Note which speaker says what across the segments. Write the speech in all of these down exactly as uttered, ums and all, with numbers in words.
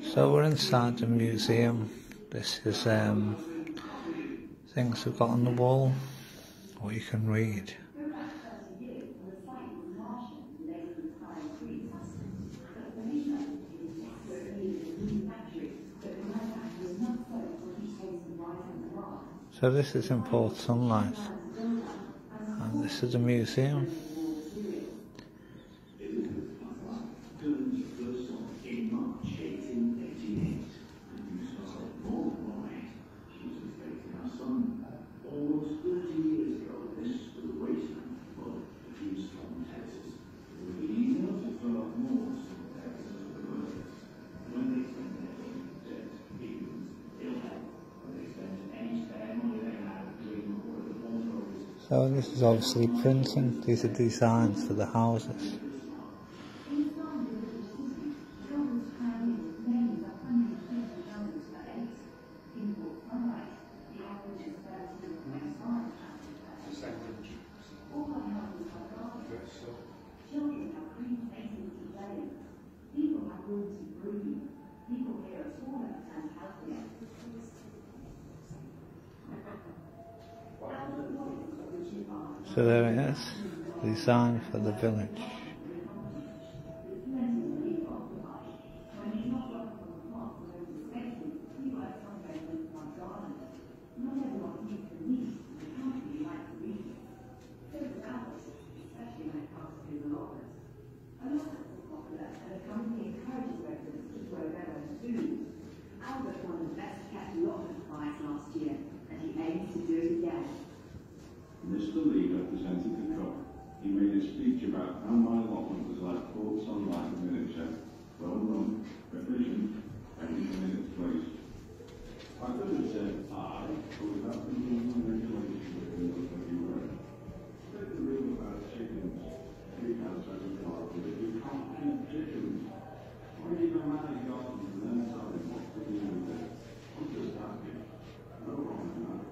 Speaker 1: So we're inside the museum. This is um, things we've got on the wall, what you can read. So this is in Port Sunlight, and this is the museum. So this is obviously printing. These are designs for the houses. So there it is, design for the village.
Speaker 2: Mister Lee represented the cup. He made a speech about how my allotment was like Port Sunlight in miniature, well run, efficient, and in its place. I could have said I, but without thinking of regulation within those that you were. Take the rule about chickens. Three cows have a car, but if you can't keep chickens, why do you go manage gardens and then decide what to do with it? I'm just asking. No wrong in that.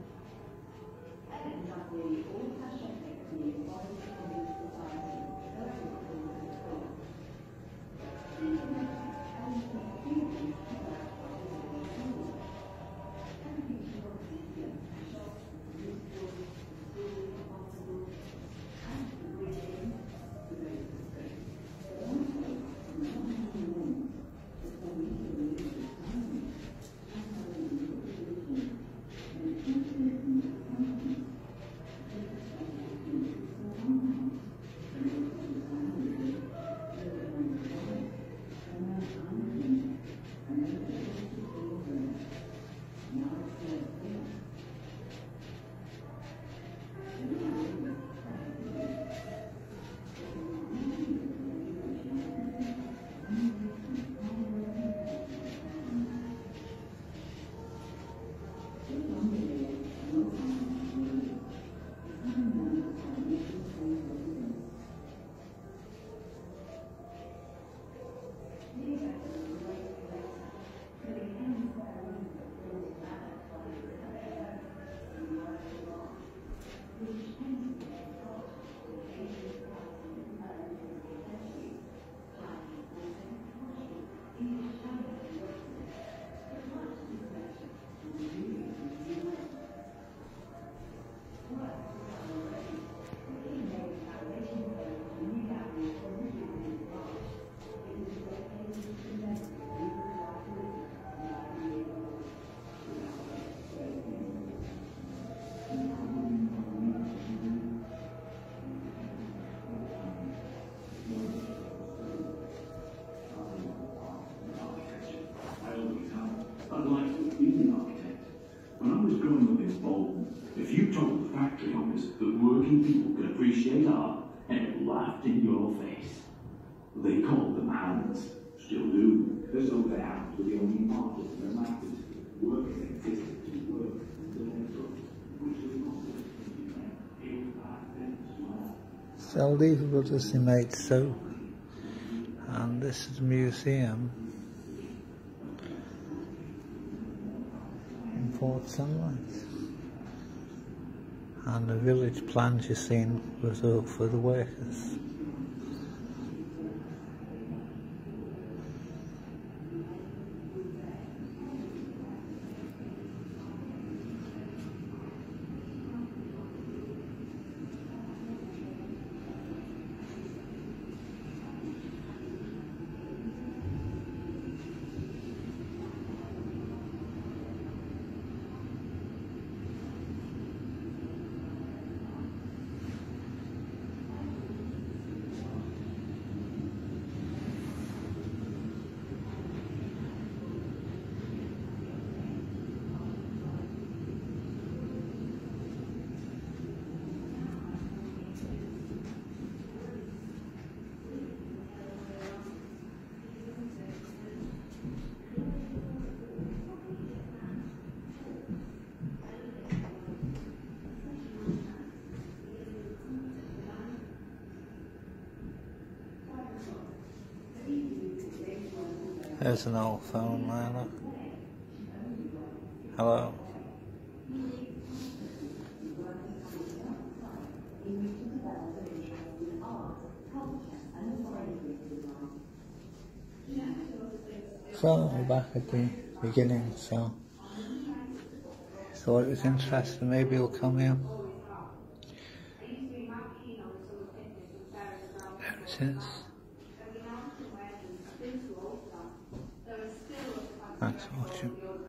Speaker 3: People can appreciate art and laughed in your face. They called them hands, still do. As though their hands were the only part of their matters. Work existed to work, which is not
Speaker 1: So these brothers, they made soap, and this is a museum in Port Sunlight. And the village plans you've seen was up for the workers. There's an old phone there, look. Hello. So we're back at the beginning, so thought it was interesting, maybe he'll come here. There it is. Thanks for watching.